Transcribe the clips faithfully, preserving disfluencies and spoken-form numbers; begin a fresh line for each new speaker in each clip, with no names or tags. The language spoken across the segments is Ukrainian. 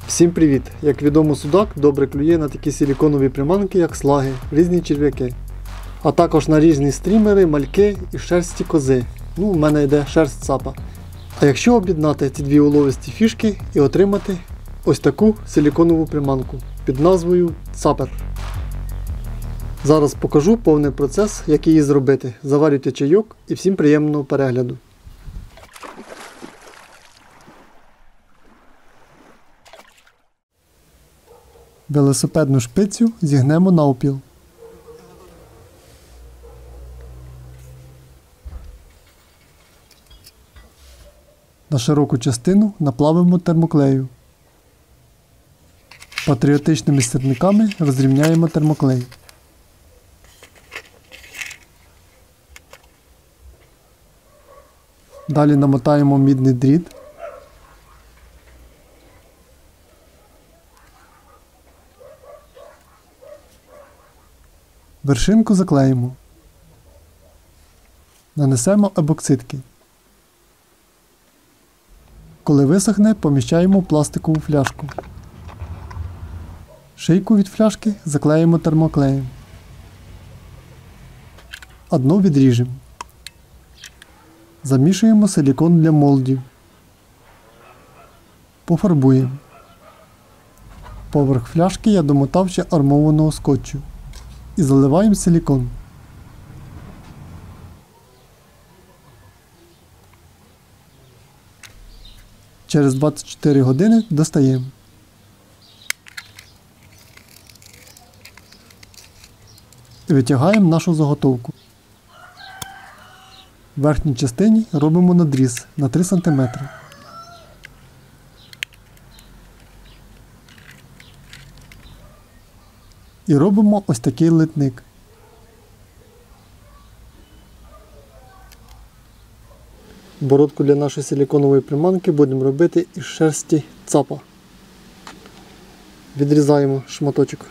Всім привіт! Як відомо, судак добре клює на такі силіконові приманки, як слаги, різні черв'яки. А також на різні стрімери, мальки і шерсті кози. Ну, у мене йде шерсть цапа. А якщо об'єднати ці дві уловисті фішки і отримати ось таку силіконову приманку під назвою цапер. Зараз покажу повний процес, як її зробити. Заварюйте чайок і всім приємного перегляду. Велосипедну шпицю зігнемо навпіл. На широку частину наплавимо термоклею. Патріотичними сірниками розрівняємо термоклей. Далі намотаємо мідний дріт. Вершинку заклеїмо. Нанесемо ебоксидки. Коли висохне, поміщаємо в пластикову фляжку. Шийку від фляжки заклеїмо термоклеєм. А дно відріжемо. Замішуємо силікон для молдів. Пофарбуємо. Поверх фляжки я домотав ще армованого скотчу. І заливаємо силікон. Через двадцять чотири години достаємо. І витягаємо нашу заготовку. В верхній частині робимо надріз на три сантиметри. І робимо ось такий литник. Бородку для нашої силіконової приманки будемо робити із шерсті цапа. Відрізаємо шматочок.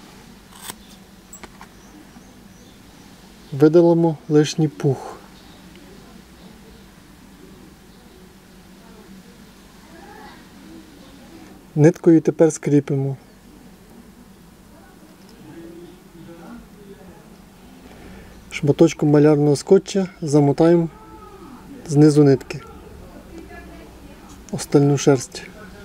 Видалимо лишній пух. Ниткою тепер скріпимо. Шматочком малярного скотча замотаємо знизу нитки остальну шерсть.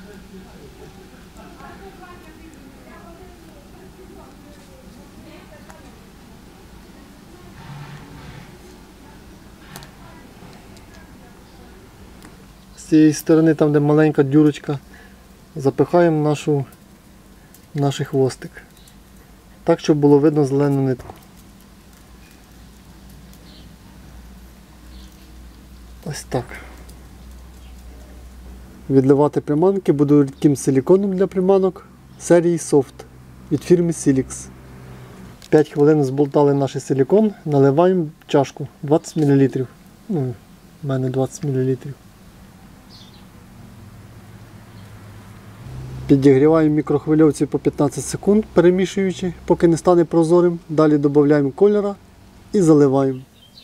З цієї сторони, там де маленька дюрочка, запихаємо нашу, наш хвостик. Так, щоб було видно зелену нитку. Ось так. Відливати приманки буду рідким силіконом для приманок серії Soft від фірми Silix. п'ять хвилин зболтали наш силікон, наливаємо в чашку двадцять мілілітрів. Ну, в мене двадцять мілілітрів. Підігріваємо мікрохвильовці по п'ятнадцять секунд, перемішуючи, поки не стане прозорим. Далі додаємо кольора і заливаємо.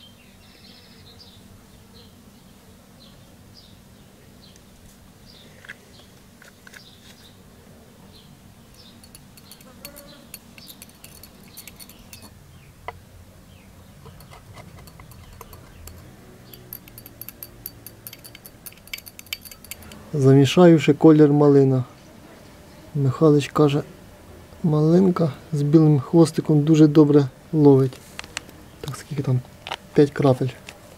Замішаючи колір малина. Михайлович каже, малинка з білим хвостиком дуже добре ловить. Так, скільки там? п'ять крапель.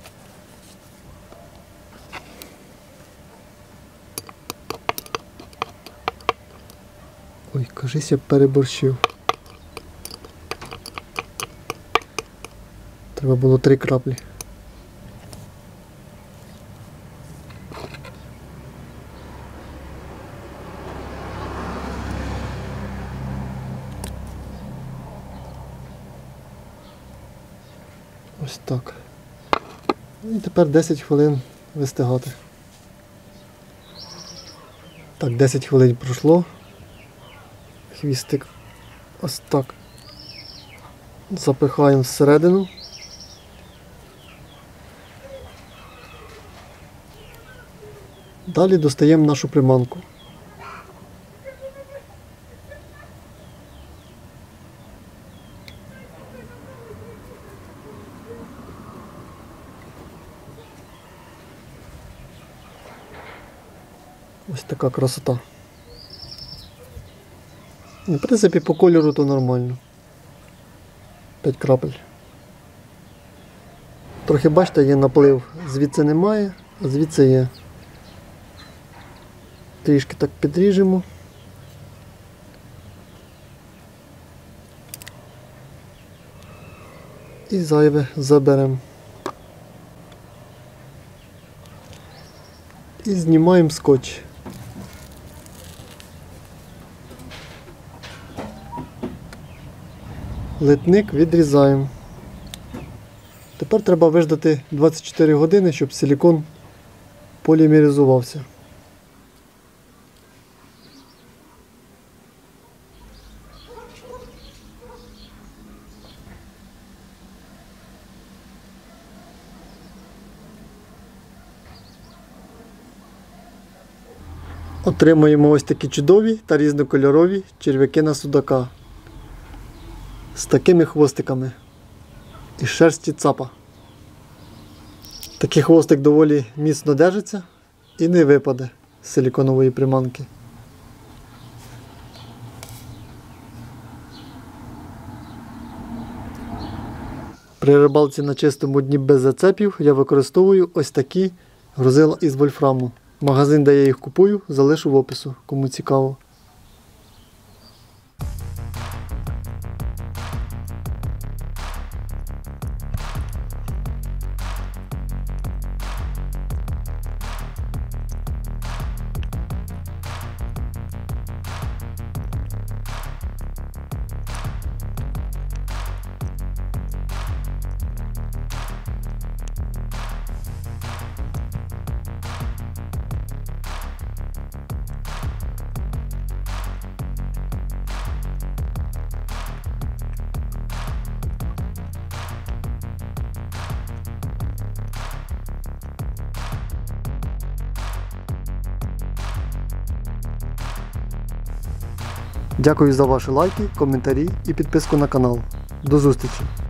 Ой, кажись, я переборщив. Треба було три краплі. Ось так. І тепер десять хвилин вистигати. Так, десять хвилин пройшло. Хвістик ось так запихаємо всередину. Далі достаємо нашу приманку. Ось така красота. І, в принципі, по кольору то нормально. п'ять крапель. Трохи, бачите, є наплив. Звідси немає, а звідси є. Трішки так підріжемо. І зайве заберемо. І знімаємо скотч. Литник відрізаємо. Тепер треба виждати двадцять чотири години, щоб силікон полімеризувався. Отримуємо ось такі чудові та різнокольорові черв'яки на судака. З такими хвостиками. Із шерсті цапа. Такий хвостик доволі міцно держиться і не випаде з силіконової приманки. При рибалці на чистому дні без зацепів я використовую ось такі грузила із вольфраму. Магазин, де я їх купую, залишу в опису, кому цікаво. Дякую за ваші лайки, коментарі і підписку на канал. До зустрічі!